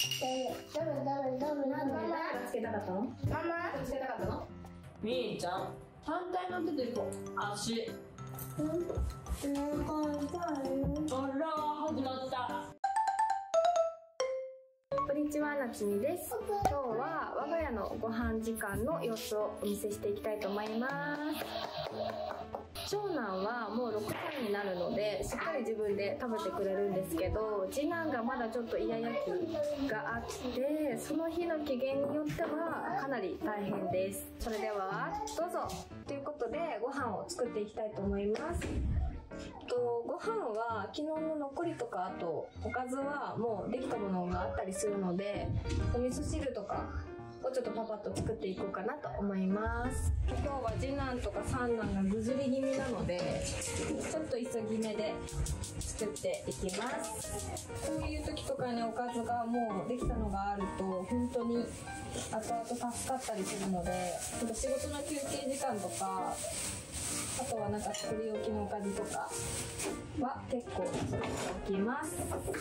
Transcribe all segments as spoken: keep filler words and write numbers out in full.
ダメダメダメダメ。ママつけたかったの？ママつけたかったの？みーちゃん、反対の手でこう足。うん。あら、始まった。こんにちは、なつみです。今日は我が家のご飯時間の様子をお見せしていきたいと思います。長男はもうろくさいになるのでしっかり自分で食べてくれるんですけど、次男がまだちょっとイヤイヤ期があってその日の機嫌によってはかなり大変です。それではどうぞ。ということでご飯を作っていきたいと思います。とご飯は昨日の残りとか、あとおかずはもうできたものがあったりするので、お味噌汁とかをちょっとパパッと作っていこうかなと思います。今日は次男とか三男がぐずり気味なのでちょっと急ぎ目で作っていきます。こういう時とかにおかずがもうできたのがあると本当に後々助かったりするので、なんか仕事の休憩時間とか、あとはなんか作り置きのおかずとかは結構作っておきます。カイくん、パン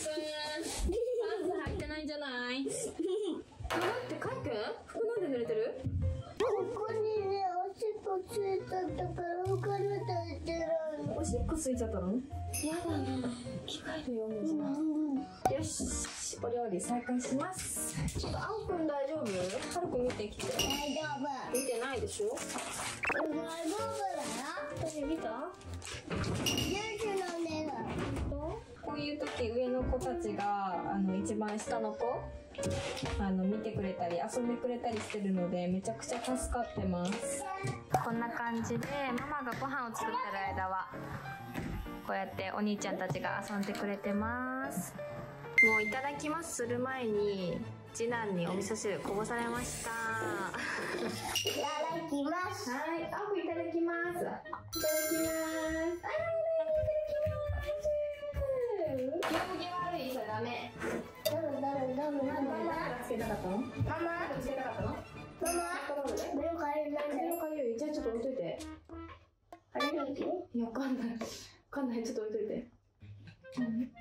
ツ履いてないんじゃない？待って、カイくん、服なんで濡れてる？ここにね、おしっこついちゃったからお金食べてないの。おしっこついちゃったの？やだな、着替えるよ、水は。よし、お料理再開します。ちょっとあおくん大丈夫？はるくん見てきて。大丈夫。見てないでしょ？大丈夫だよ。私見た？こういう時上の子たちがあの一番下の子あの見てくれたり遊んでくれたりしてるのでめちゃくちゃ助かってます。こんな感じでママがご飯を作ってる間はこうやってお兄ちゃんたちが遊んでくれてます。もういただきますする前に次男にお味噌汁こぼされました。いただきます。はい、あおくいただきます。いただきます。あ行儀悪い、それダメ。ダメダメダメダメ。ママつけたかったの？ママつけたかったの？ママ目のかゆい。目のかゆい。じゃあちょっと置いといて。あれなんて？いや、わかんない。わかんない。ちょっと置いといて。じゃじゃーん。あり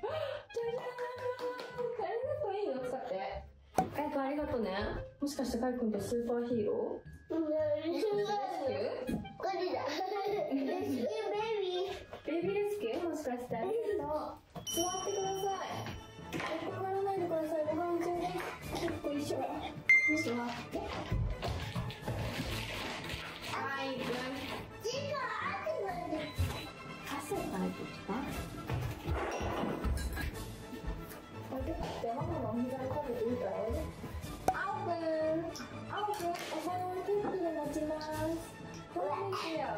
がとう。いいの使って。カイくんありがとうね。もしかしてカイくんってスーパーヒーロー？うん。レスキュー？これだ。レスキューベイビー。ベイビーレスキュー？もしかしてありがとう。座ってください。横にならないでください。ご飯中です。結構一緒だ。座って。はい、くん。汗をかいてきた？これってママのお膝にかけていいからおいで。あおくん、あおくん、お皿をテープで持ちます。これですよ。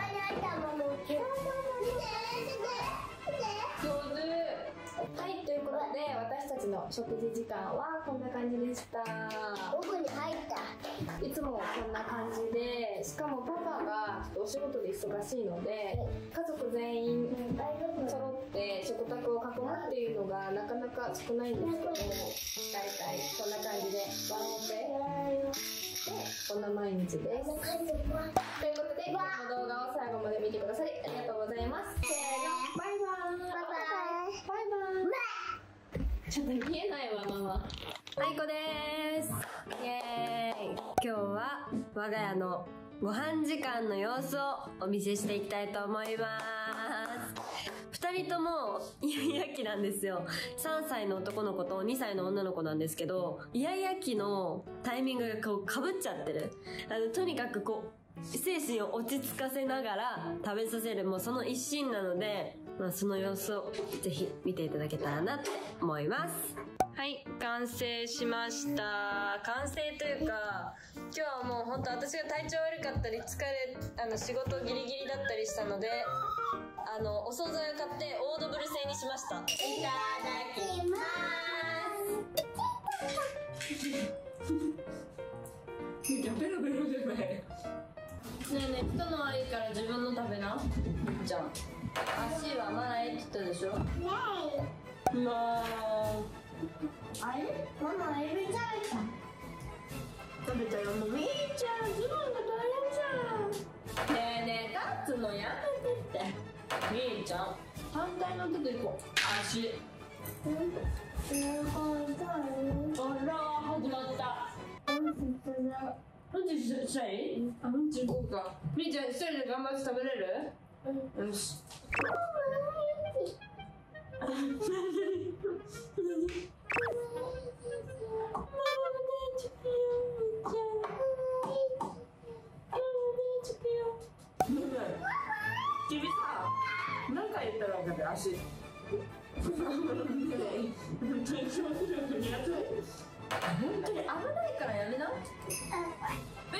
上手。はい、ということで私たちの食事時間はこんな感じでした。奥に入った。いつもこんな感じで、しかもパパがお仕事で忙しいので家族全員揃って食卓を囲むっていうのがなかなか少ないんですけど、大体こんな感じでワンオペでこんな毎日です。ということでこの動画を最後まで見てくださりありがとうございます。せーの、バイバーイ。バイバイバイバイ。ちょっと見えないわママ。あいこです。イエーイ。今日は我が家のご飯時間の様子をお見せしていきたいと思います。ふたりともイヤイヤ期なんですよ。さんさいの男の子とにさいの女の子なんですけど、イヤイヤ期のタイミングがこうかぶっちゃってる。あのとにかくこう精神を落ち着かせながら食べさせる、もうその一心なので、まあ、その様子をぜひ見ていただけたらなって思います。はい、完成しました。完成というか今日はもう本当私が体調悪かったり疲れあの仕事ギリギリだったりしたので、あのお惣菜を買ってオードブル製にしました。いただきまーす。やべろべろじゃない。ねえねえ、人の悪いから自分の食べな。じゃん。足は前って言ったでしょ。ねえ。まあ。あれ？ママエビ食べた。食べたよ。もうみーちゃん、ズボンが大変じゃん。ねえねえ、立つのやめてって。みーちゃん、反対の手で行こう。足。うん。 うんちしたい？あ、うんち行こうか。みーちゃん一人で頑張って食べれる？うん。よし。君さ、何回言ったら分かる？足。本当に危ないからやめな。え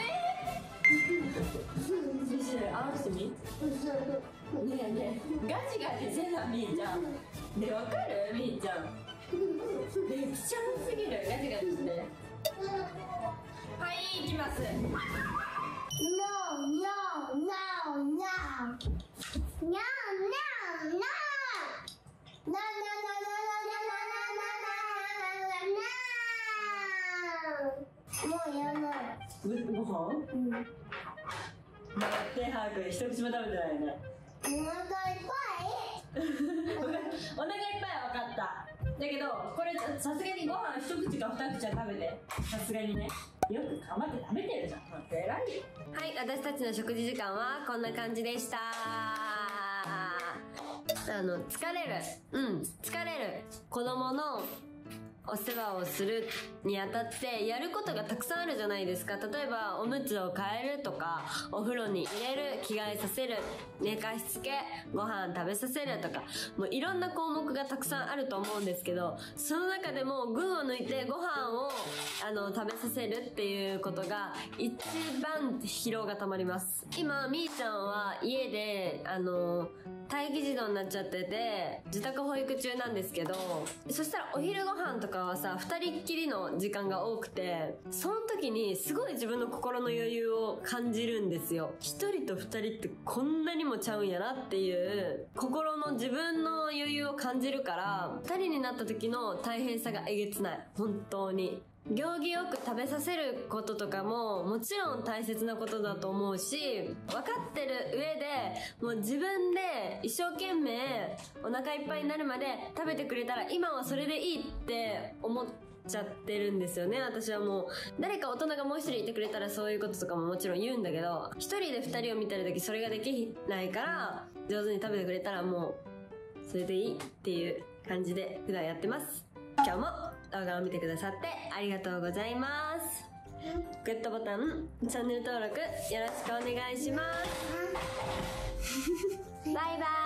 ー、あのしてみ。ねえねえ、ガチガチせなみーちゃん。ねえ、わかる？みーちゃん。めっちゃむすぎる。ガチガチして。はい、行きます。 No, no, no, no. No, no, no. No, no, no, no, no, no, no, no, no, no. もうやらない。 ご飯？うん。待って、早く一口も食べてないね。 お腹いっぱい。 お腹いっぱいは分かった。だけど、これさすがにご飯一口か二口は食べて。さすがにね。よく頑張って食べてるじゃん。偉いよ。はい、私たちの食事時間はこんな感じでした。あの、疲れる。うん、疲れる。子供のお世話をするにあたってやることがたくさんあるじゃないですか。例えばおむつを替えるとか、お風呂に入れる、着替えさせる、寝かしつけ、ご飯食べさせるとか、もういろんな項目がたくさんあると思うんですけど、その中でも群を抜いてご飯をあの食べさせるっていうことが一番疲労がたまります。今みーちゃんは家であの待機児童になっちゃってて自宅保育中なんですけど、そしたらお昼ご飯とかはさ二人っきりの時間が多くて、その時にすごい自分の心の余裕を感じるんですよ。一人と二人ってこんなにもちゃうんやなっていう心の自分の余裕を感じるから、二人になった時の大変さがえげつない。本当に行儀よく食べさせることとかももちろん大切なことだと思うし、分かってる上でもう自分で一生懸命お腹いっぱいになるまで食べてくれたら今はそれでいいって思っちゃってるんですよね。私はもう誰か大人がもう一人いてくれたらそういうこととかももちろん言うんだけど、一人で二人を見てる時それができないから上手に食べてくれたらもうそれでいいっていう感じで普段やってます。今日も動画を見てくださってありがとうございます。グッドボタン、チャンネル登録よろしくお願いします。バイバイ。